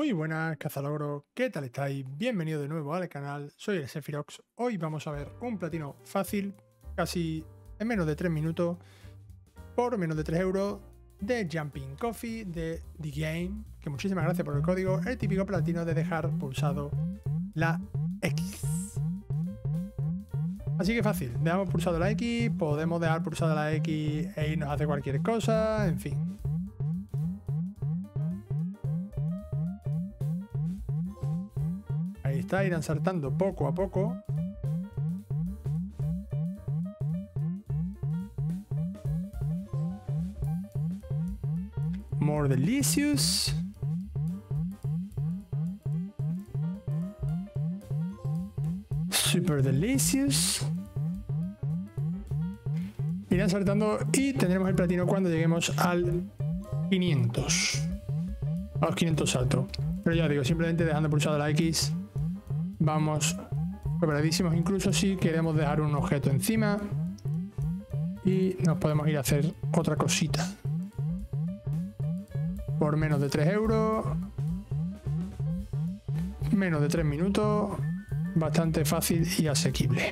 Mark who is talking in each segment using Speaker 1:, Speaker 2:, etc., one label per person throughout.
Speaker 1: Muy buenas, cazalogro, ¿qué tal estáis? Bienvenido de nuevo al canal, soy el Sephirox. Hoy vamos a ver un platino fácil, casi en menos de 3 minutos, por menos de 3 euros, de Jumping Coffee de The Game, que muchísimas gracias por el código, el típico platino de dejar pulsado la X. Así que fácil, dejamos pulsado la X, podemos dejar pulsada la X e irnos a hacer cualquier cosa, en fin. Ahí está, irán saltando poco a poco. More delicious. Super delicious. Irán saltando y tendremos el platino cuando lleguemos al 500. A los 500 saltos. Pero ya digo, simplemente dejando pulsada la X vamos preparadísimos, incluso si queremos dejar un objeto encima y nos podemos ir a hacer otra cosita por menos de 3 euros, menos de 3 minutos, bastante fácil y asequible.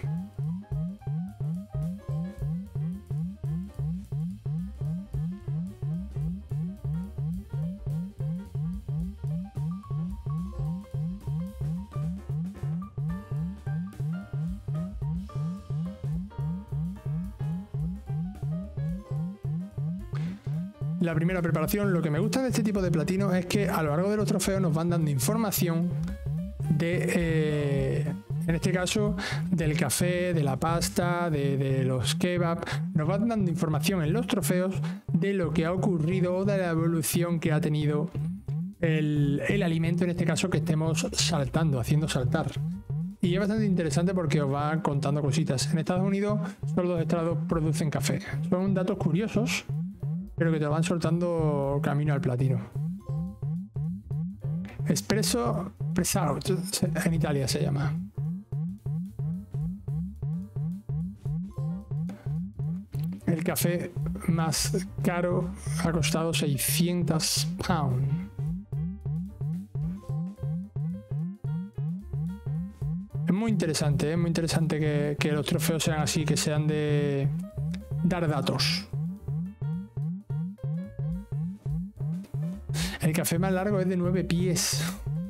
Speaker 1: La primera preparación, lo que me gusta de este tipo de platinos es que a lo largo de los trofeos nos van dando información de, en este caso, del café, de la pasta, de los kebab. Nos van dando información en los trofeos de lo que ha ocurrido o de la evolución que ha tenido el alimento, en este caso, que estemos saltando, haciendo saltar. Y es bastante interesante porque os va contando cositas. En Estados Unidos, solo 2 estados producen café. Son datos curiosos, pero que te van soltando camino al platino. Espresso Press-Out, en Italia se llama. El café más caro ha costado 600 pounds. Es muy interesante que los trofeos sean así, que sean de dar datos. El café más largo es de 9 pies.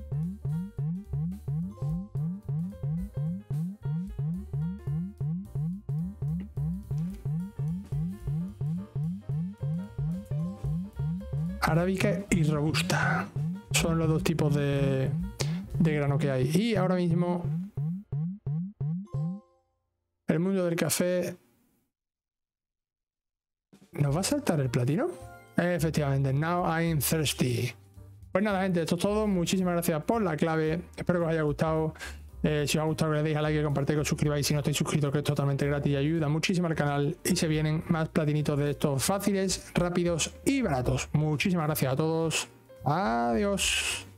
Speaker 1: Arábica y robusta. Son los 2 tipos de grano que hay. Y ahora mismo el mundo del café ¿nos va a saltar el platino? Efectivamente, now I'm thirsty. Pues nada, gente, esto es todo. Muchísimas gracias por la clave. Espero que os haya gustado. Si os ha gustado, que le deis a like, que compartáis, que os suscribáis si no estáis suscritos, que es totalmente gratis y ayuda muchísimo al canal. Y se vienen más platinitos de estos fáciles, rápidos y baratos. Muchísimas gracias a todos. Adiós.